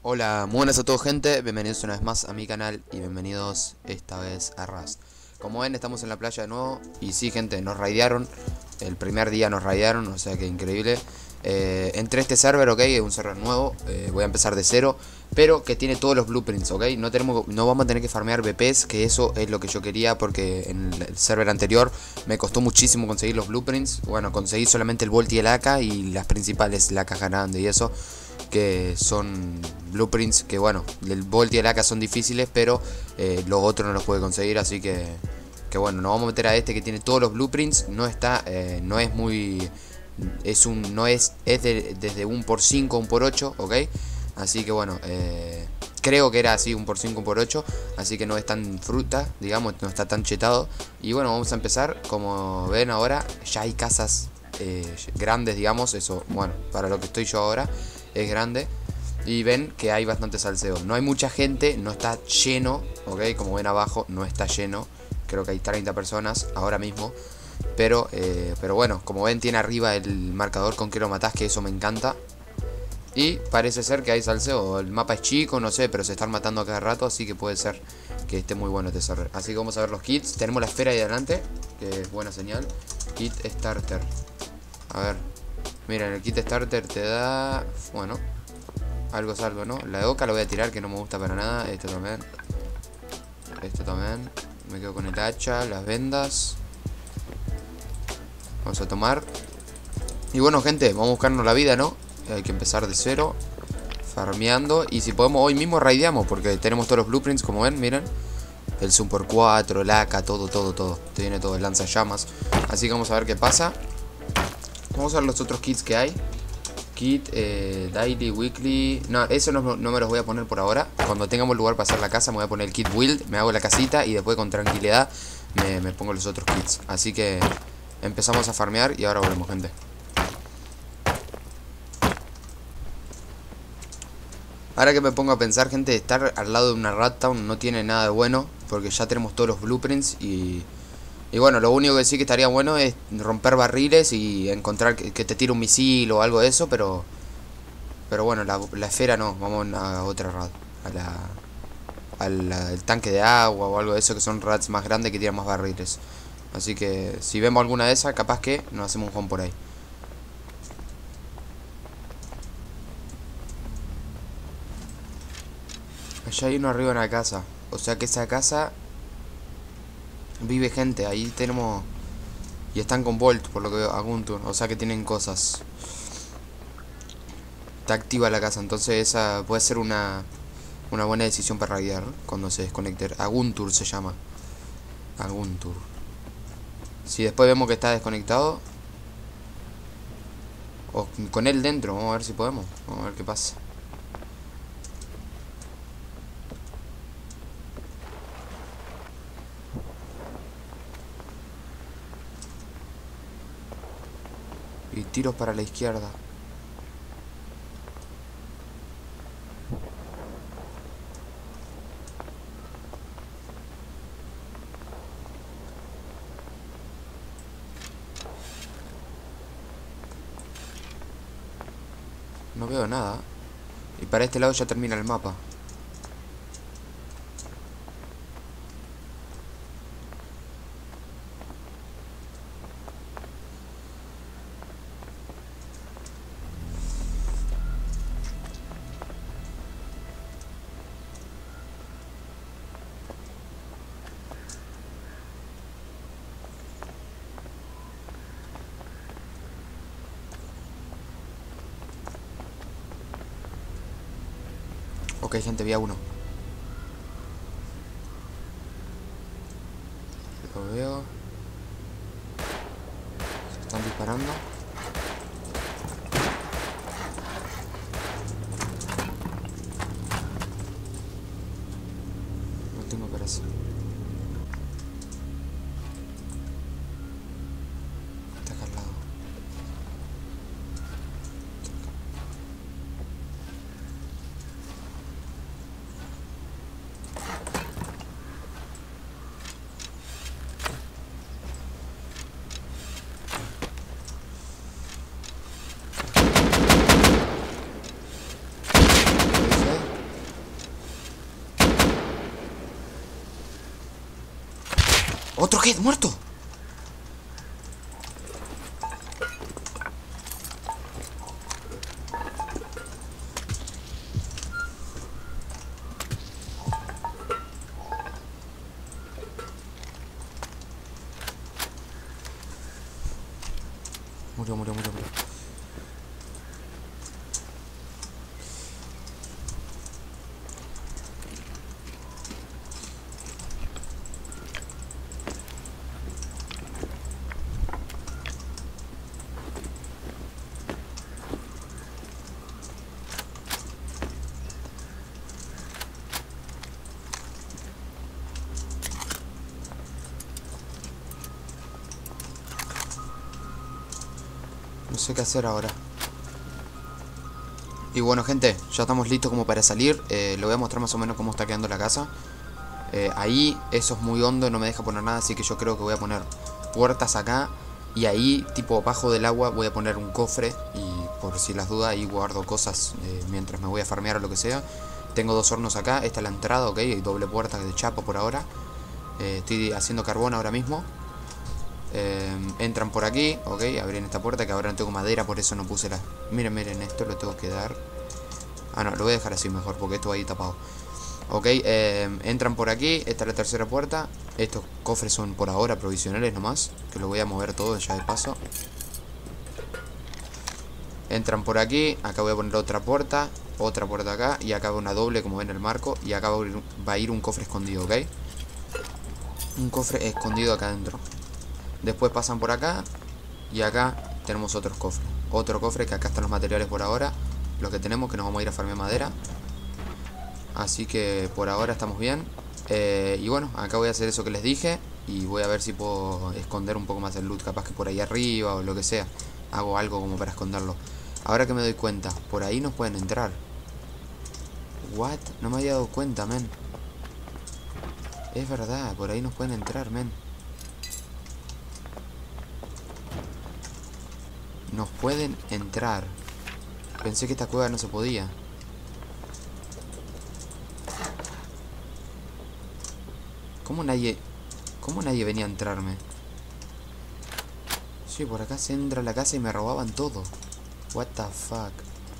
Hola, muy buenas a todos, gente, bienvenidos una vez más a mi canal y bienvenidos esta vez a Rust. Como ven, estamos en la playa de nuevo y sí, gente, nos raidearon. El primer día nos raidearon, o sea que increíble. Entré a este server, ok, es un server nuevo, voy a empezar de cero, pero que tiene todos los blueprints, ok. No vamos a tener que farmear BPs, que eso es lo que yo quería, porque en el server anterior me costó muchísimo conseguir los blueprints. Bueno, conseguí solamente el Volt y el AK y las principales, la caja grande y eso, que son blueprints que, bueno, el Volt y el AK son difíciles, pero los otros no los pude conseguir, así que bueno, nos vamos a meter a este que tiene todos los blueprints. No está, no es muy, desde 1x5 1x8, ok. Así que bueno, creo que era así, 1x5 1x8, así que no es tan fruta, digamos, no está tan chetado. Y bueno, vamos a empezar. Como ven ahora, ya hay casas grandes, digamos, eso, bueno, para lo que estoy yo ahora es grande. Y ven que hay bastante salseo. No hay mucha gente, no está lleno, ok, como ven abajo, no está lleno. Creo que hay 30 personas ahora mismo. Pero bueno, como ven, tiene arriba el marcador con que lo matás, que eso me encanta. Y parece ser que hay salseo. El mapa es chico, no sé, pero se están matando a cada rato, así que puede ser que esté muy bueno este server. Así que vamos a ver los kits. Tenemos la esfera ahí adelante, que es buena señal. Kit Starter. A ver. Miren, el kit Starter te da... bueno, algo es algo, ¿no? La de Oca la voy a tirar, que no me gusta para nada. Esto también. Esto también. Me quedo con el hacha, las vendas. Vamos a tomar. Y bueno, gente, vamos a buscarnos la vida, ¿no? Hay que empezar de cero, farmeando. Y si podemos, hoy mismo raideamos, porque tenemos todos los blueprints, como ven, miren. El Super 4, el AK, todo. Te viene todo, el lanzallamas. Así que vamos a ver qué pasa. Vamos a ver los otros kits que hay. Kit, daily, weekly. No, eso no me los voy a poner por ahora. Cuando tengamos lugar para hacer la casa, me voy a poner el kit build. Me hago la casita y después con tranquilidad me pongo los otros kits. Así que empezamos a farmear y ahora volvemos, gente. Ahora que me pongo a pensar, gente, estar al lado de una Rat Town no tiene nada de bueno, porque ya tenemos todos los blueprints y bueno, lo único que sí que estaría bueno es romper barriles y encontrar que te tire un misil o algo de eso, pero bueno, la esfera no, vamos a otra rat, al tanque de agua o algo de eso, que son rats más grandes que tiran más barriles. Así que si vemos alguna de esas, capaz que nos hacemos un home por ahí. Allá hay uno arriba en la casa, o sea que esa casa vive gente. Ahí tenemos... y están con Volt, por lo que veo, Aguntur, o sea que tienen cosas. Está activa la casa, entonces esa puede ser una buena decisión para raidear cuando se desconecte. Aguntur se llama. Aguntur. Si después vemos que está desconectado, o con él dentro, vamos a ver si podemos. Vamos a ver qué pasa. Y tiros para la izquierda. No veo nada. Y para este lado ya termina el mapa. Ok, gente, vi a uno. Lo veo. Se están disparando. No tengo operación. Está acá al lado. ¡Otro head muerto! Murió. No sé qué hacer ahora. Y bueno, gente, ya estamos listos como para salir. Le voy a mostrar más o menos cómo está quedando la casa. Ahí eso es muy hondo, no me deja poner nada, así que yo creo que voy a poner puertas acá. Y ahí, tipo bajo del agua, voy a poner un cofre. Y por si las dudas, ahí guardo cosas mientras me voy a farmear o lo que sea. Tengo 2 hornos acá, esta es la entrada, ok. Hay doble puerta de chapa por ahora. Estoy haciendo carbón ahora mismo. Entran por aquí, ok, abren esta puerta que ahora no tengo madera, por eso no puse la... Miren, esto lo tengo que dar. Ah, no, lo voy a dejar así mejor porque esto va ahí tapado. Ok, entran por aquí, esta es la tercera puerta. Estos cofres son por ahora provisionales nomás, que lo voy a mover todo ya de paso. Entran por aquí, acá voy a poner otra puerta acá, y acá va una doble como ven el marco. Y acá va a ir un cofre escondido, ok. Un cofre escondido acá adentro. Después pasan por acá. Y acá tenemos otros cofres. Otro cofre que acá están los materiales por ahora. Los que tenemos, que nos vamos a ir a farmear madera. Así que por ahora estamos bien. Y bueno, acá voy a hacer eso que les dije. Y voy a ver si puedo esconder un poco más el loot. Capaz que por ahí arriba o lo que sea. Hago algo como para esconderlo. Ahora que me doy cuenta, por ahí nos pueden entrar. What? No me había dado cuenta, men. Es verdad, por ahí nos pueden entrar, men. Nos pueden entrar. Pensé que esta cueva no se podía. ¿Cómo nadie venía a entrarme? Sí, por acá se entra a la casa y me robaban todo. What the fuck.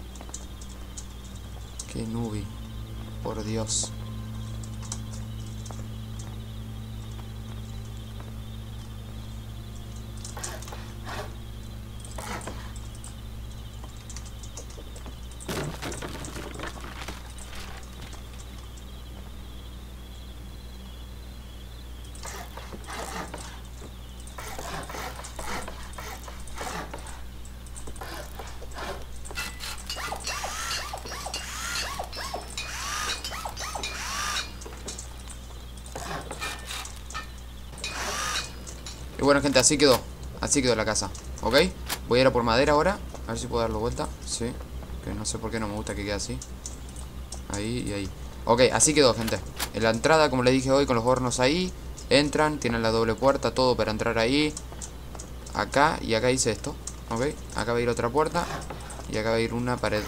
Qué nubi. Por Dios. Y bueno, gente, así quedó. Así quedó la casa, ¿ok? Voy a ir a por madera ahora. A ver si puedo darlo vuelta. Sí, que no sé por qué no me gusta que quede así. Ahí y ahí. Ok, así quedó, gente. En la entrada, como les dije hoy, con los hornos ahí. Entran, tienen la doble puerta, todo para entrar ahí. Acá, y acá hice esto. Ok, acá va a ir otra puerta. Y acá va a ir una pared.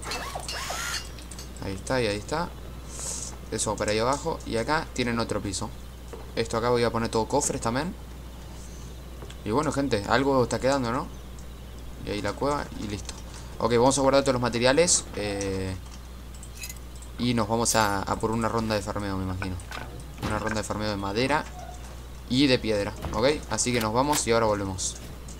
Ahí está, y ahí está. Eso para ahí abajo. Y acá tienen otro piso. Esto acá voy a poner todo cofres también. Y bueno, gente, algo está quedando, ¿no? Y ahí la cueva y listo. Ok, vamos a guardar todos los materiales. Y nos vamos a por una ronda de farmeo, me imagino. Una ronda de farmeo de madera y de piedra, ¿ok? Así que nos vamos y ahora volvemos.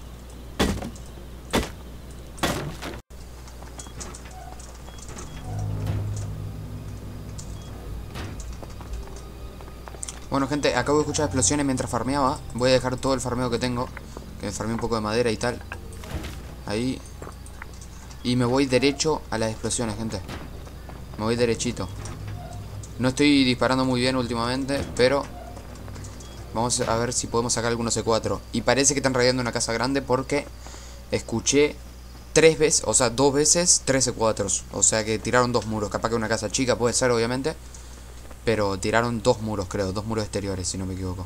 Bueno, gente, acabo de escuchar explosiones mientras farmeaba. Voy a dejar todo el farmeo que tengo. Que me farmeé un poco de madera y tal. Ahí. Y me voy derecho a las explosiones, gente. Me voy derechito. No estoy disparando muy bien últimamente, pero vamos a ver si podemos sacar algunos C4. Y parece que están rayando una casa grande porque escuché 3 veces, o sea, 2 veces 3 C4. O sea que tiraron 2 muros. Capaz que una casa chica puede ser, obviamente. Pero tiraron 2 muros, creo. 2 muros exteriores, si no me equivoco.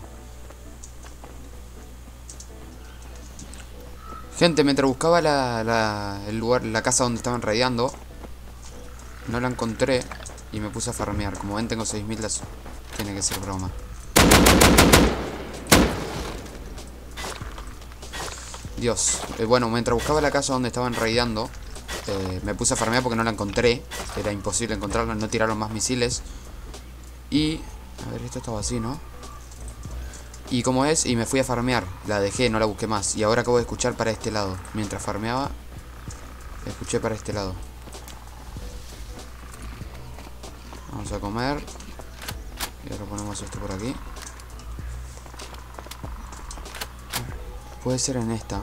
Gente, mientras buscaba el lugar, la casa donde estaban raideando, no la encontré y me puse a farmear. Como ven, tengo 6000. Tiene que ser broma. Dios. Bueno, mientras buscaba la casa donde estaban raideando, me puse a farmear porque no la encontré. Era imposible encontrarla, no tiraron más misiles. Y... a ver, esto estaba así, ¿no? Y como es, y me fui a farmear. La dejé, no la busqué más. Y ahora acabo de escuchar para este lado. Mientras farmeaba, escuché para este lado. Vamos a comer. Y ahora ponemos esto por aquí. Puede ser en esta.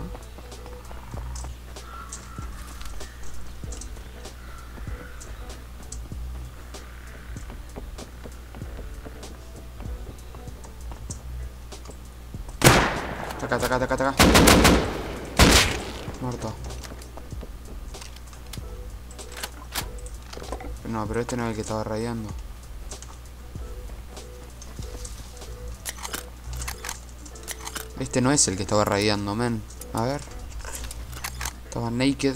Taca, taca, taca, taca. Muerto. No, pero este no es el que estaba rayando. Este no es el que estaba rayando, men. A ver. Estaba naked.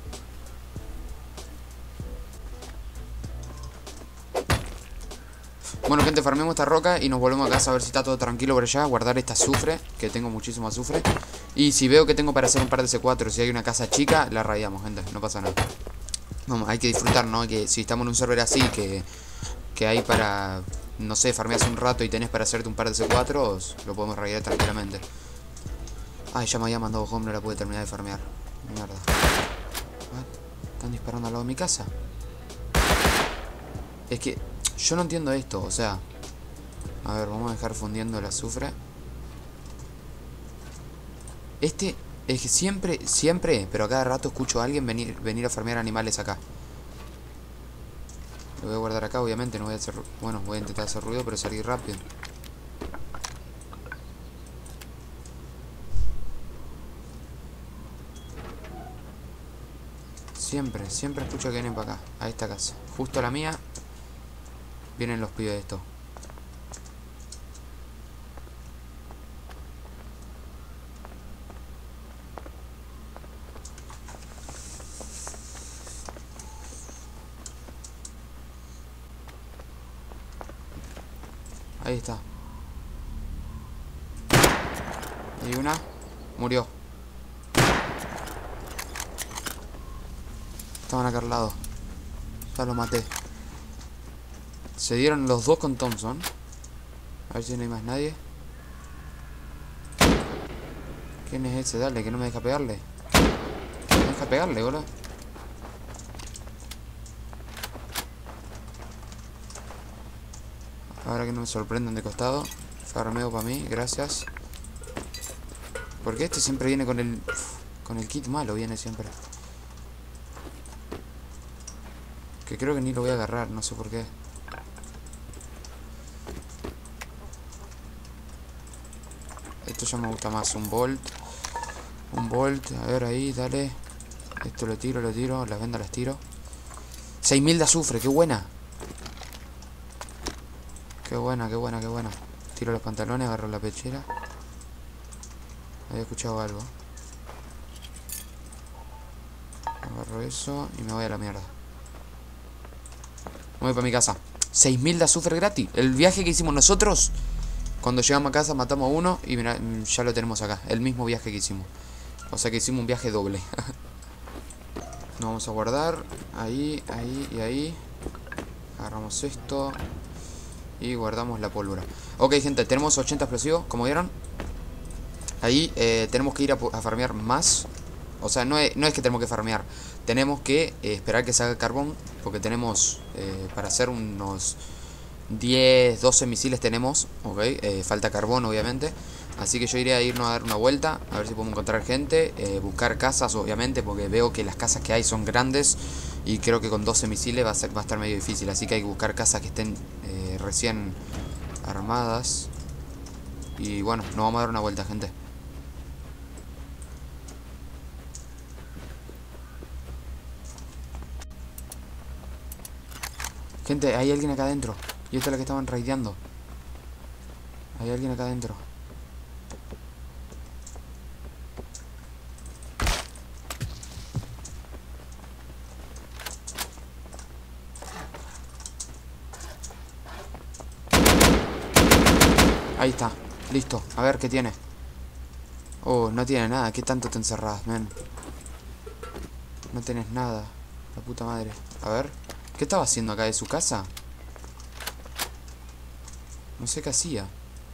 Bueno, gente, farmemos esta roca y nos volvemos a casa a ver si está todo tranquilo por allá. Guardar esta azufre, que tengo muchísimo azufre. Y si veo que tengo para hacer un par de C4, si hay una casa chica, la rayamos, gente. No pasa nada. Vamos, hay que disfrutar, ¿no? Que si estamos en un server así, que hay para, no sé, farmeas un rato y tenés para hacerte un par de C4, lo podemos rayar tranquilamente. Ay, ya me había mandado home, no la pude terminar de farmear. Mierda. ¿Están disparando al lado de mi casa? Es que yo no entiendo esto, o sea... A ver, vamos a dejar fundiendo el azufre. Este... Es que siempre, pero a cada rato escucho a alguien venir a farmear animales acá. Lo voy a guardar acá, obviamente, no voy a hacer... Bueno, voy a intentar hacer ruido, pero salir rápido. Siempre escucho que vienen para acá, a esta casa. Justo a la mía, vienen los pibes de esto. Ahí está. Y una murió. Estaban acá al lado. Ya lo maté. Se dieron los dos con Thompson. A ver si no hay más nadie. ¿Quién es ese? Dale, que no me deja pegarle. No me deja pegarle, boludo. Ahora que no me sorprendan de costado. Farmeo para mí, gracias. Porque este siempre viene con el kit malo, viene siempre. Que creo que ni lo voy a agarrar, no sé por qué. Esto ya me gusta más, un bolt. Un bolt, a ver ahí, dale. Esto lo tiro, las vendas las tiro. 6000 de azufre, qué buena. Qué buena. Tiro los pantalones, agarro la pechera. Había escuchado algo. Agarro eso y me voy a la mierda. Me voy para mi casa. 6000 de azufre gratis. El viaje que hicimos nosotros. Cuando llegamos a casa matamos a uno y mirá, ya lo tenemos acá. El mismo viaje que hicimos. O sea que hicimos un viaje doble. Nos vamos a guardar. Ahí y ahí. Agarramos esto. Y guardamos la pólvora. Ok, gente, tenemos 80 explosivos, como vieron. Ahí tenemos que ir a farmear más. O sea, no es que tenemos que farmear. Tenemos que esperar que salga carbón. Porque tenemos para hacer unos 10, 12 misiles tenemos. Ok, falta carbón obviamente. Así que yo iré a irnos a dar una vuelta. A ver si podemos encontrar gente. Buscar casas obviamente. Porque veo que las casas que hay son grandes. Y creo que con 12 misiles va a estar medio difícil. Así que hay que buscar casas que estén recién armadas. Y bueno, nos vamos a dar una vuelta, gente. Gente, hay alguien acá adentro. Y esta es la que estaban raideando. Hay alguien acá adentro. Ahí está, listo, a ver qué tiene. Oh, no tiene nada. ¿Qué tanto te encerrás, men? No tenés nada. La puta madre. A ver. ¿Qué estaba haciendo acá de su casa? No sé qué hacía.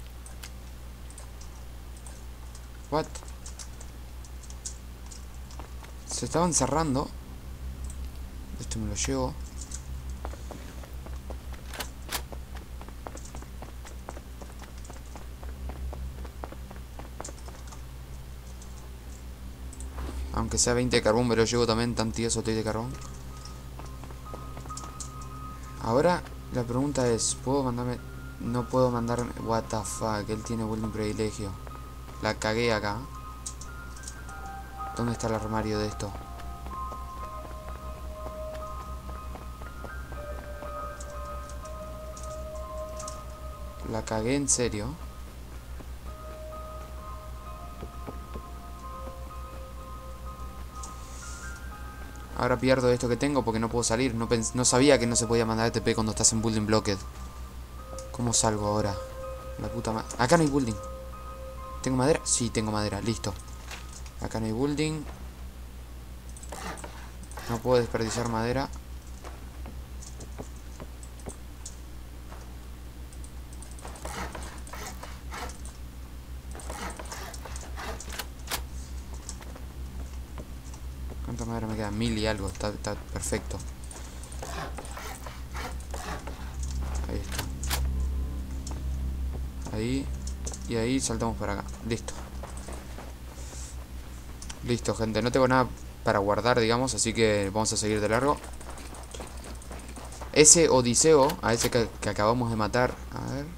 What? Se estaba encerrando. Esto me lo llevo. Aunque sea 20 de carbón, me lo llevo también. Tan tieso estoy de carbón. Ahora la pregunta es, ¿puedo mandarme? No puedo mandarme. What the fuck, él tiene building privilegio. La cagué acá. ¿Dónde está el armario de esto? La cagué en serio. Ahora pierdo esto que tengo porque no puedo salir. No sabía que no se podía mandar TP cuando estás en building blocked. ¿Cómo salgo ahora? La puta madre. Acá no hay building. ¿Tengo madera? Sí, tengo madera. Listo. Acá no hay building. No puedo desperdiciar madera. ¿Cuánta madera me queda? 1000 y algo. Está perfecto. Ahí está. Ahí. Y ahí saltamos para acá. Listo. Listo, gente. No tengo nada para guardar, digamos. Así que vamos a seguir de largo. Ese Odiseo, a ese que acabamos de matar. A ver.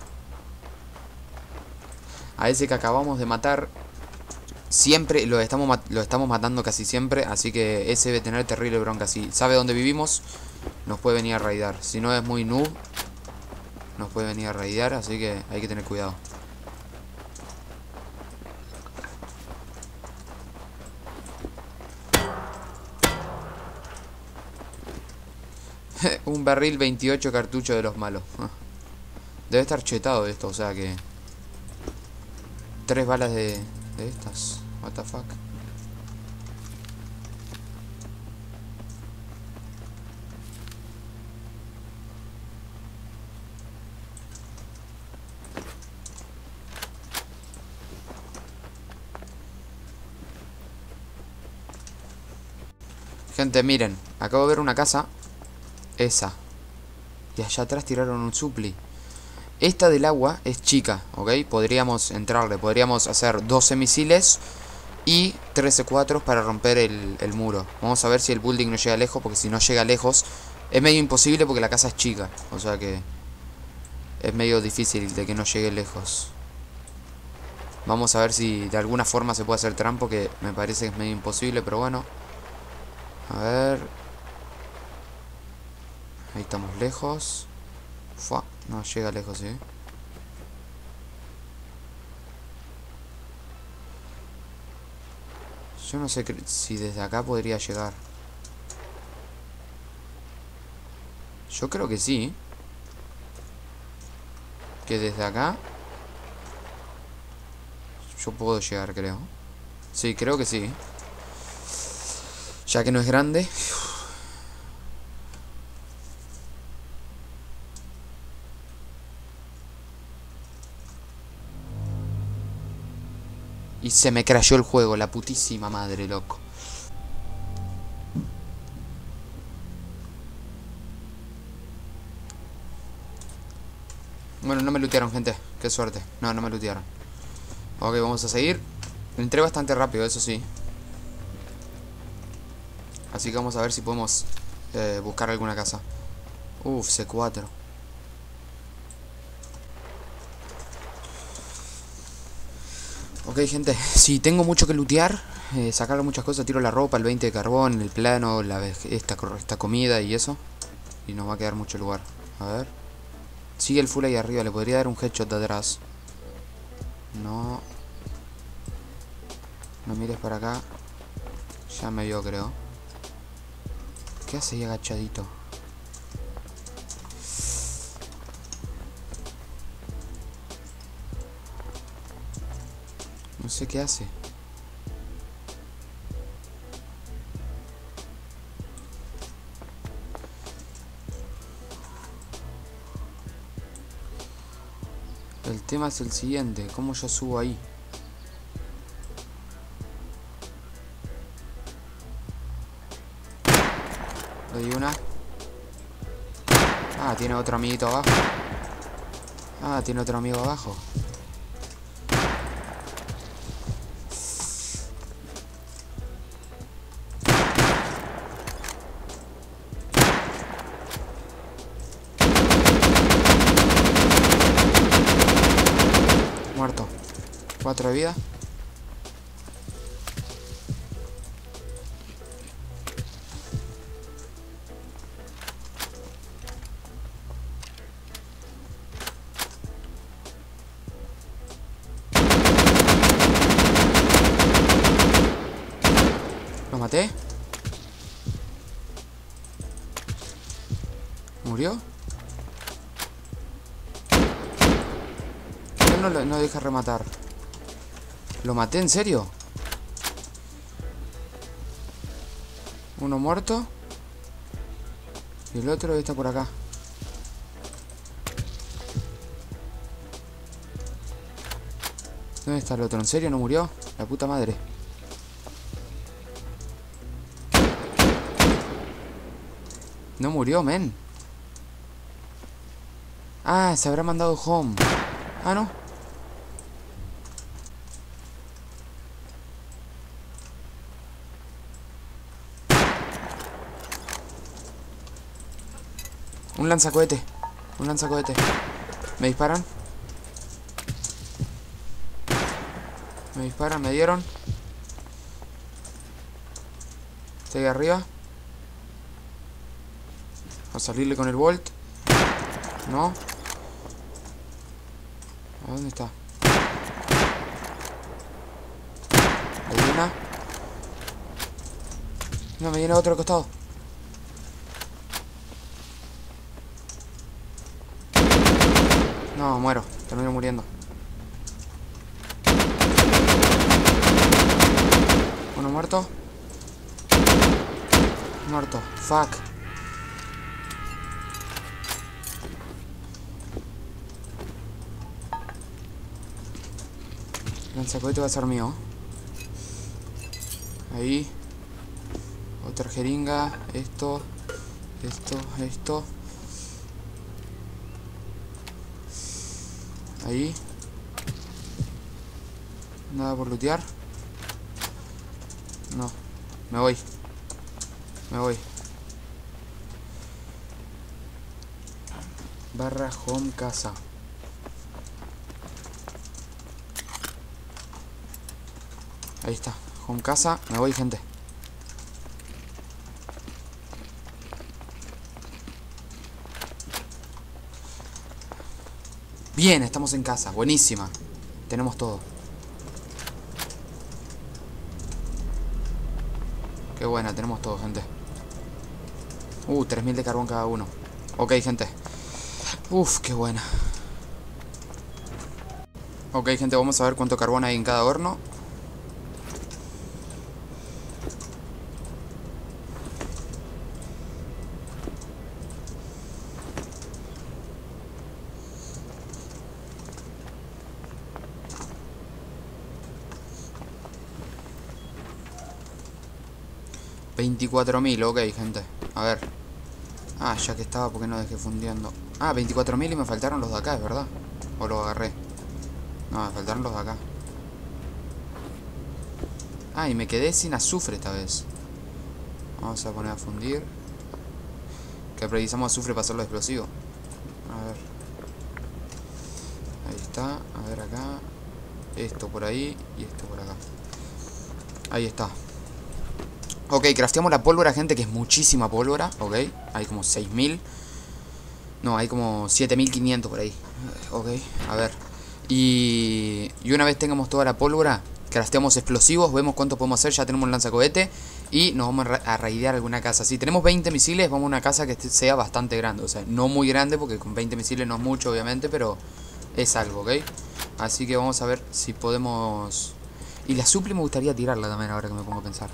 A ese que acabamos de matar. Siempre lo estamos matando casi siempre. Así que ese debe tener terrible bronca. Si sabe dónde vivimos, nos puede venir a raidar. Si no es muy noob, nos puede venir a raidar. Así que hay que tener cuidado. Un barril 28 cartuchos de los malos. Debe estar chetado esto, o sea que 3 balas de estas. What the fuck. Gente, miren, acabo de ver una casa. Esa. Y allá atrás tiraron un supli. Esta del agua es chica, ¿ok? Podríamos entrarle, podríamos hacer 12 misiles y 13 4 para romper el muro. Vamos a ver si el building no llega lejos, porque si no llega lejos es medio imposible porque la casa es chica. O sea que es medio difícil de que no llegue lejos. Vamos a ver si de alguna forma se puede hacer trampo, que me parece que es medio imposible, pero bueno. A ver. Ahí estamos lejos. Fua, no llega lejos, ¿sí? Yo no sé si desde acá podría llegar. Yo creo que sí. Que desde acá yo puedo llegar, creo. Sí, creo que sí. Ya que no es grande. Y se me crashó el juego, la putísima madre, loco. Bueno, no me lootearon, gente. Qué suerte. No, no me lootearon. Ok, vamos a seguir. Entré bastante rápido, eso sí. Así que vamos a ver si podemos buscar alguna casa. Uf, C4. Ok, gente, si tengo mucho que lootear, sacar muchas cosas, tiro la ropa, el 20 de carbón, el plano, esta comida y eso. Y nos va a quedar mucho lugar. A ver. Sigue el full ahí arriba, le podría dar un headshot de atrás. No. No mires para acá. Ya me vio, creo. ¿Qué hace ahí agachadito? No sé qué hace. El tema es el siguiente, ¿cómo yo subo ahí? Le di una. Ah, tiene otro amiguito abajo. Ah, tiene otro amigo abajo. Muerto. 4 de vida. ¿Lo maté? ¿Murió? No deja rematar. ¿Lo maté en serio? Uno muerto. Y el otro está por acá. ¿Dónde está el otro? ¿En serio no murió? La puta madre. No murió, men. Ah, se habrá mandado home. Ah, no. Un lanzacohete. Un lanzacohete. ¿Me disparan? Me disparan, me dieron. Estoy arriba. A salirle con el Bolt. No. ¿A dónde está? Hay una. No, me viene otro al costado. No, muero. Termino muriendo. Uno muerto. Muerto. Fuck. El lanzacohete va a ser mío. Ahí. Otra jeringa. Esto. Esto. Ahí. Nada por lootear. No. Me voy. Me voy. Barra home casa. Ahí está. Home casa. Me voy, gente. Bien, estamos en casa. Buenísima. Tenemos todo. Qué buena, tenemos todo, gente. 3000 de carbón cada uno. Ok, gente. Uf, qué buena. Ok, gente, vamos a ver cuánto carbón hay en cada horno. $24.000, ok, gente. A ver. Ah, ya que estaba, ¿por qué no dejé fundiendo? Ah, 24.000 y me faltaron los de acá, ¿es verdad? ¿O los agarré? No, me faltaron los de acá. Ah, y me quedé sin azufre esta vez. Vamos a poner a fundir. Que precisamos azufre para hacerlo explosivo. A ver. Ahí está. A ver acá. Esto por ahí y esto por acá. Ahí está. Ok, crafteamos la pólvora, gente, que es muchísima pólvora. Ok, hay como 6.000. No, hay como 7.500 por ahí. Ok, a ver. Y una vez tengamos toda la pólvora, crafteamos explosivos, vemos cuánto podemos hacer. Ya tenemos un lanzacohete y nos vamos a raidear alguna casa. Si tenemos 20 misiles, vamos a una casa que sea bastante grande. O sea, no muy grande, porque con 20 misiles no es mucho, obviamente, pero es algo, ¿ok? Así que vamos a ver si podemos... Y la supli me gustaría tirarla también, ahora que me pongo a pensar.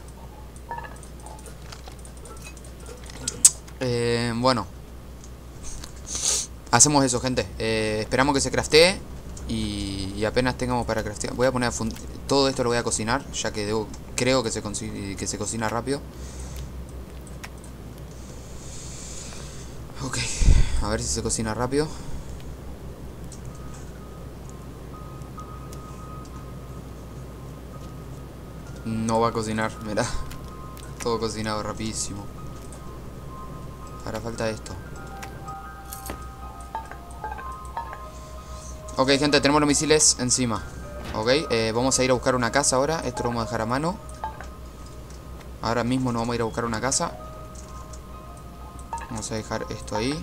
Bueno, hacemos eso, gente. Esperamos que se craftee Y apenas tengamos para craftear. Voy a poner todo esto lo voy a cocinar, ya que creo que que se cocina rápido. Ok, a ver si se cocina rápido. No va a cocinar, mirá. Todo cocinado rapidísimo. Ahora falta esto. Ok, gente, tenemos los misiles encima. Ok, vamos a ir a buscar una casa ahora. Esto lo vamos a dejar a mano. Ahora mismo nos vamos a ir a buscar una casa. Vamos a dejar esto ahí.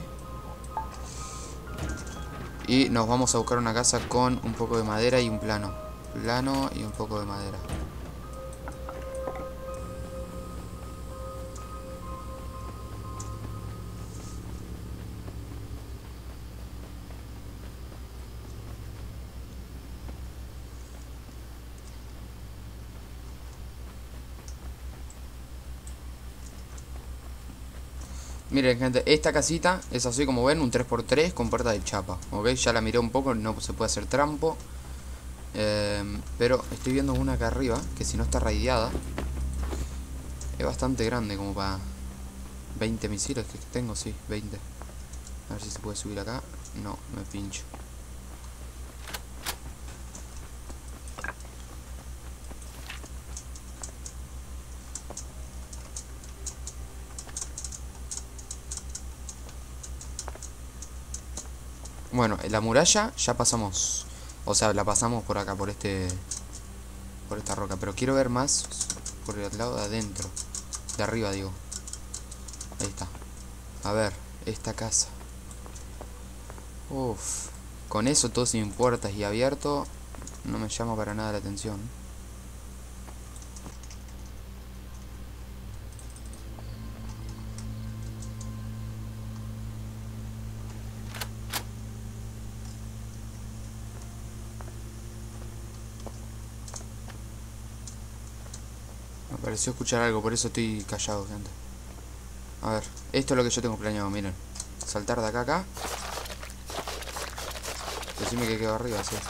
Y nos vamos a buscar una casa con un poco de madera y un plano. Plano y un poco de madera. Miren, gente, esta casita es así como ven, un 3x3 con puerta de chapa. Ok, ya la miré un poco, no se puede hacer trampo. Pero estoy viendo una acá arriba, que si no está raideada, es bastante grande como para 20 misiles que tengo, sí, 20. A ver si se puede subir acá. No, me pincho. Bueno, la muralla ya pasamos. O sea, la pasamos por acá, por esta roca. Pero quiero ver más por el lado de adentro. De arriba, digo. Ahí está. A ver, esta casa. Uff. Con eso todo sin puertas y abierto, no me llama para nada la atención. Me pareció escuchar algo, por eso estoy callado, gente. A ver, esto es lo que yo tengo planeado, miren. Saltar de acá a acá. Decime que quedo arriba, sí.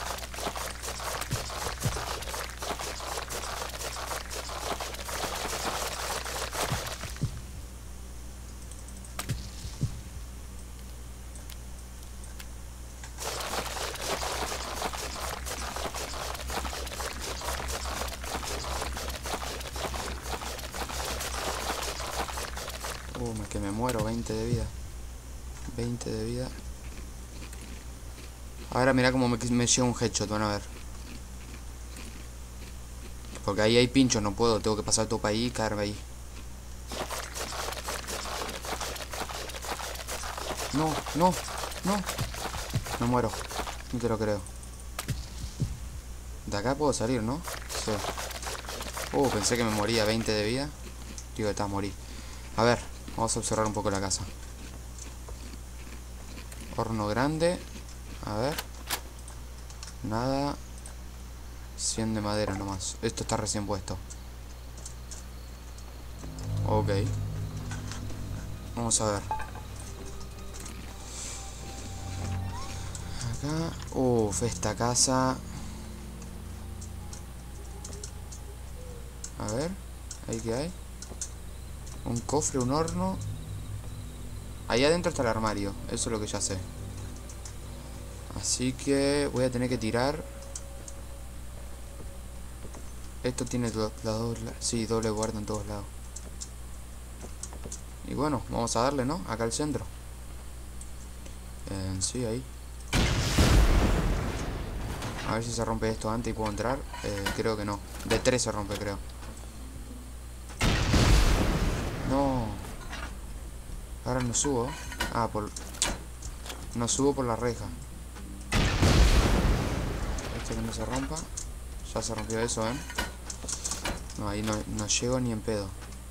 Que me muero, 20 de vida. 20 de vida. Ahora mira como me llega un headshot, van a ver. Porque ahí hay pinchos, no puedo, tengo que pasar todo para ahí y caerme ahí. No, no, no. Me muero, no te lo creo. De acá puedo salir, ¿no? Sí. Pensé que me moría, 20 de vida. Digo, está, morí. A ver, vamos a observar un poco la casa. Horno grande. A ver. Nada. 100 de madera nomás. Esto está recién puesto. Ok. Vamos a ver. Acá. Esta casa. A ver. ¿Ahí qué hay? Un cofre, un horno. Ahí adentro está el armario. Eso es lo que ya sé. Así que voy a tener que tirar. Esto tiene sí, doble guarda en todos lados. Y bueno, vamos a darle, ¿no? Acá al centro. Sí, ahí. A ver si se rompe esto antes y puedo entrar. Creo que no. De 3 se rompe, creo. No. Ahora no subo. No subo por la reja. Esto que no se rompa. Ya se rompió eso, ¿eh? No, ahí no llego ni en pedo.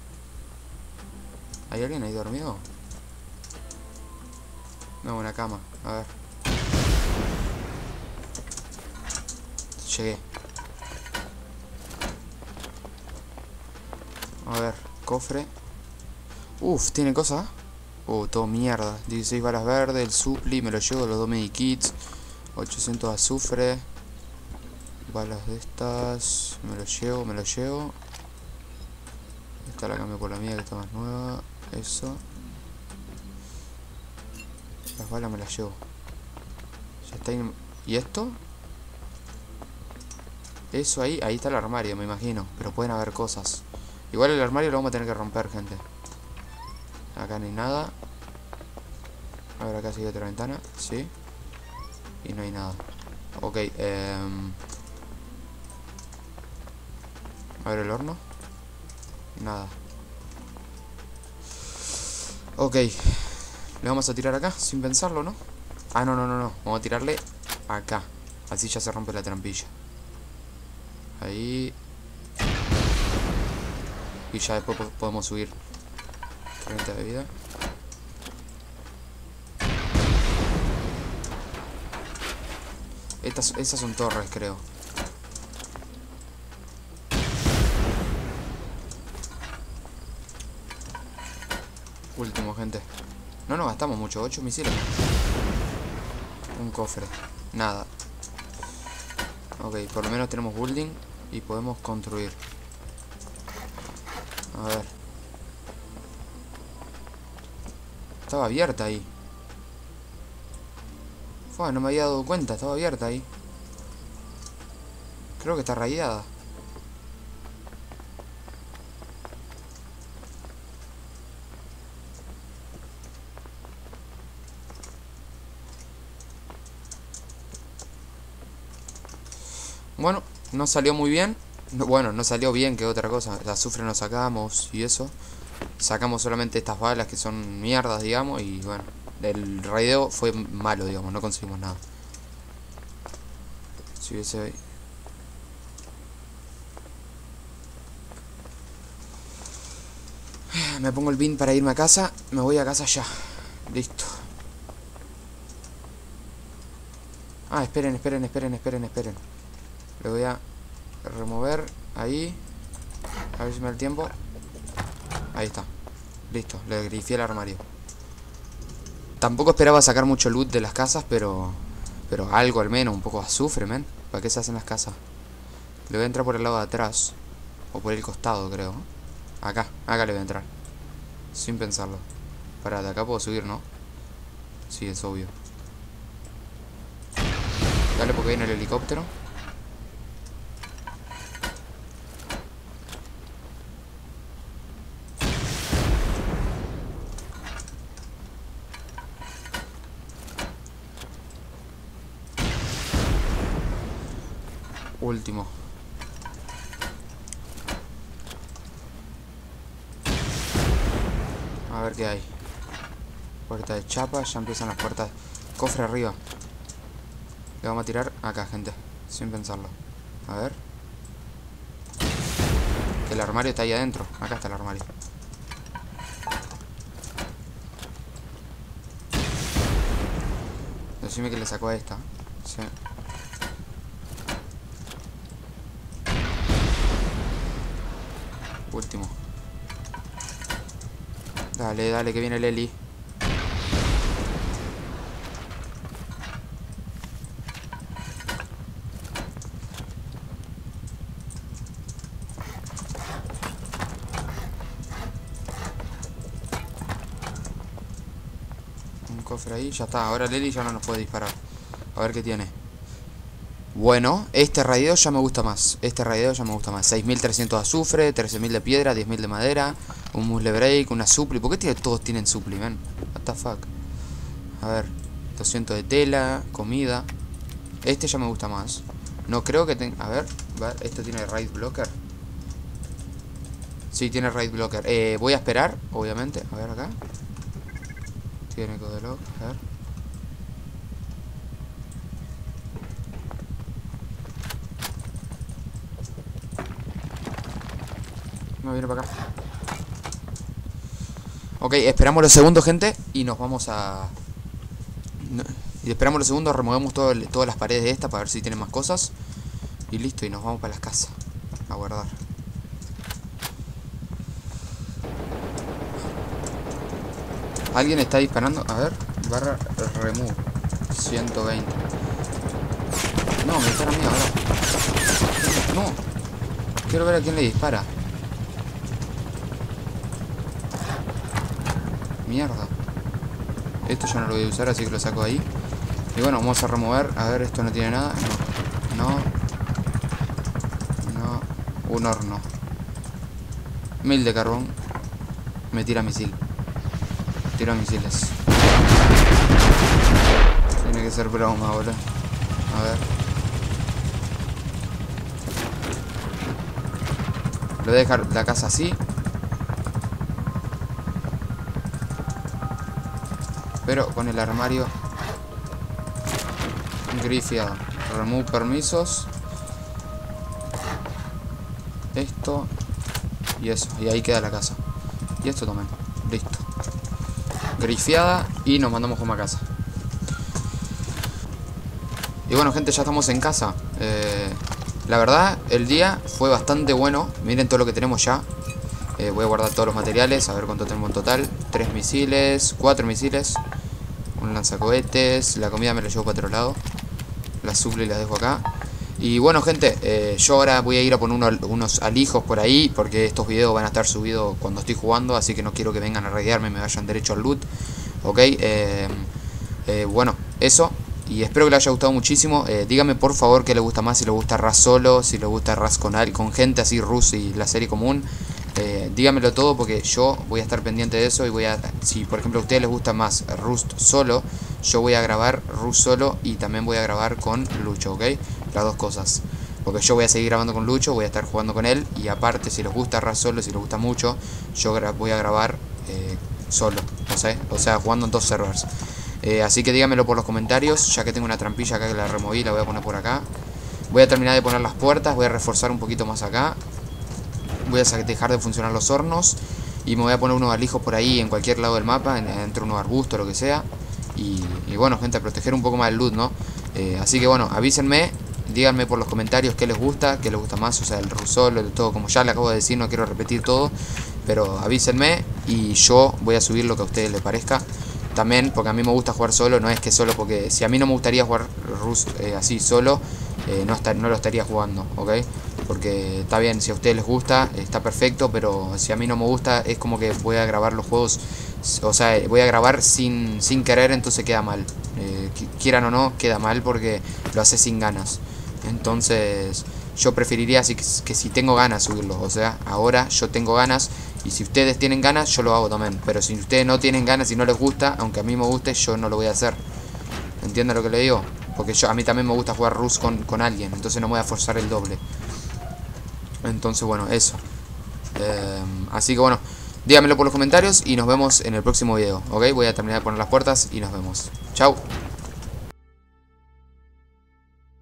¿Hay alguien ahí dormido? No, una cama. A ver. Llegué. A ver, cofre. ¿Tiene cosas? Todo mierda. 16 balas verdes, el supli, me lo llevo, los 2 medikits. 800 de azufre. Balas de estas. Me lo llevo, me lo llevo. Esta la cambio por la mía que está más nueva. Eso. Las balas me las llevo. Ya está ahí. ¿Y esto? Eso ahí está el armario, me imagino. Pero pueden haber cosas. Igual el armario lo vamos a tener que romper, gente. Acá no hay nada. A ver, acá sigue otra ventana. Sí. Y no hay nada. Ok, a ver el horno. Nada. Ok. Le vamos a tirar acá, sin pensarlo, ¿no? Ah, no. Vamos a tirarle acá. Así ya se rompe la trampilla. Ahí. Y ya después podemos subir. 30 de vida. Esas son torres, creo. Último, gente. No nos gastamos mucho. 8 misiles. Un cofre. Nada. Ok, por lo menos tenemos building y podemos construir. A ver. Estaba abierta ahí. Fue, no me había dado cuenta. Estaba abierta ahí. Creo que está rayada. Bueno, no salió muy bien. Bueno, no salió bien que otra cosa. El azufre nos sacamos y eso. Sacamos solamente estas balas que son mierdas, digamos. Y bueno, el raideo fue malo, digamos. No conseguimos nada. Si hubiese... Me pongo el bin para irme a casa. Me voy a casa ya. Listo. Ah, esperen. Le voy a remover ahí. A ver si me da el tiempo. Ahí está. Listo, le grifié el armario. Tampoco esperaba sacar mucho loot de las casas, pero algo al menos, un poco de azufre, men. ¿Para qué se hacen las casas? Le voy a entrar por el lado de atrás. O por el costado, creo. Acá le voy a entrar. Sin pensarlo. Pará, de acá puedo subir, ¿no? Sí, es obvio. Dale, porque viene el helicóptero. Último. A ver qué hay. Puerta de chapa, ya empiezan las puertas. Cofre arriba. Le vamos a tirar acá, gente. Sin pensarlo. A ver. Que el armario está ahí adentro. Acá está el armario. Decime que le sacó a esta. Sí. Último. Dale, que viene el Eli. Un cofre ahí, ya está. Ahora el Eli ya no nos puede disparar. A ver qué tiene. Bueno, este raideo ya me gusta más. 6.300 de azufre, 13.000 de piedra, 10.000 de madera, un musle break, una supli. ¿Por qué todos tienen supli, man? What the fuck. A ver, 200 de tela, comida. Este ya me gusta más. No creo que tenga... A ver, ¿esto tiene raid blocker? Sí, tiene raid blocker. Voy a esperar, obviamente. A ver acá. Tiene code lock, a ver. No, viene para acá. Ok, esperamos los segundos, gente. Y nos vamos a... Y esperamos los segundos, removemos todas las paredes de esta para ver si tienen más cosas. Y listo, y nos vamos para las casas a guardar. Alguien está disparando. A ver, barra remove 120. No, me dispara a mí ahora. No. Quiero ver a quién le dispara. Mierda. Esto ya no lo voy a usar, así que lo saco ahí. Y bueno, vamos a remover. A ver, esto no tiene nada. No. No. Un horno. 1000 de carbón. Me tira misil. Tira misiles. Tiene que ser broma, boludo. A ver. Le voy a dejar la casa así. Pero con el armario grifiado. Remove permisos. Esto. Y eso. Y ahí queda la casa. Y esto también. Listo. Grifiada. Y nos mandamos como a casa. Y bueno, gente, ya estamos en casa. La verdad, el día fue bastante bueno. Miren todo lo que tenemos ya. Voy a guardar todos los materiales. A ver cuánto tenemos en total. 3 misiles, 4 misiles, un lanzacohetes. La comida me la llevo para otro lado. Las supli las dejo acá. Y bueno, gente, yo ahora voy a ir a poner unos alijos por ahí, porque estos videos van a estar subidos cuando estoy jugando. Así que no quiero que vengan a raidearme y me vayan derecho al loot. Ok, bueno, eso. Y espero que les haya gustado muchísimo. Díganme por favor qué les gusta más. Si les gusta Rust solo, si les gusta Rust con gente así, Rust y la serie común. Díganmelo todo, porque yo voy a estar pendiente de eso. Y voy a, si por ejemplo a ustedes les gusta más Rust solo, yo voy a grabar Rust solo y también voy a grabar con Lucho, ¿ok? Las dos cosas. Porque yo voy a seguir grabando con Lucho, voy a estar jugando con él. Y aparte, si les gusta Rust solo, si les gusta mucho, yo voy a grabar solo, no sé, o sea, jugando en 2 servers. Así que díganmelo por los comentarios. Ya que tengo una trampilla acá que la removí, la voy a poner por acá. Voy a terminar de poner las puertas. Voy a reforzar un poquito más acá. Voy a dejar de funcionar los hornos. Y me voy a poner unos alijos por ahí en cualquier lado del mapa, entre unos arbustos, lo que sea. Y bueno, gente, a proteger un poco más el loot, ¿no? Así que bueno, avísenme. Díganme por los comentarios qué les gusta más. O sea, el Rust solo, el todo. Como ya le acabo de decir, no quiero repetir todo. Pero avísenme y yo voy a subir lo que a ustedes les parezca. También, porque a mí me gusta jugar solo, no es que solo porque... Si a mí no me gustaría jugar Rust así solo, no lo estaría jugando, ¿ok? Porque está bien, si a ustedes les gusta, está perfecto, pero si a mí no me gusta, es como que voy a grabar los juegos... O sea, voy a grabar sin querer, entonces queda mal. Quieran o no, queda mal porque lo hace sin ganas. Entonces, yo preferiría que si tengo ganas subirlo. O sea, ahora yo tengo ganas... Y si ustedes tienen ganas, yo lo hago también. Pero si ustedes no tienen ganas y no les gusta, aunque a mí me guste, yo no lo voy a hacer. ¿Entienden lo que le digo? Porque a mí también me gusta jugar Rust con alguien. Entonces no me voy a forzar el doble. Entonces bueno, eso. Así que bueno, díganmelo por los comentarios y nos vemos en el próximo video. ¿Ok? Voy a terminar de poner las puertas y nos vemos. Chau.